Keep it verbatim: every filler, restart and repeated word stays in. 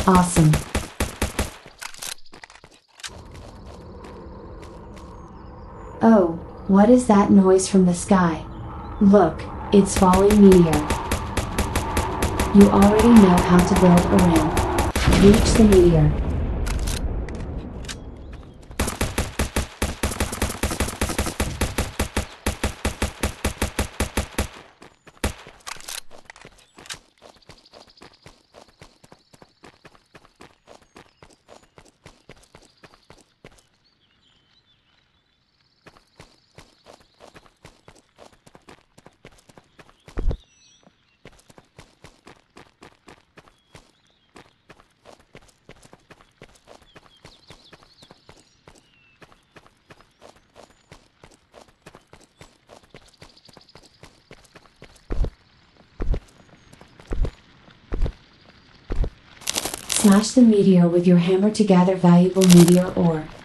Awesome. Oh, what is that noise from the sky? Look, it's falling meteor. You already know how to build a ramp. Reach the meteor. Smash the meteor with your hammer to gather valuable meteor ore.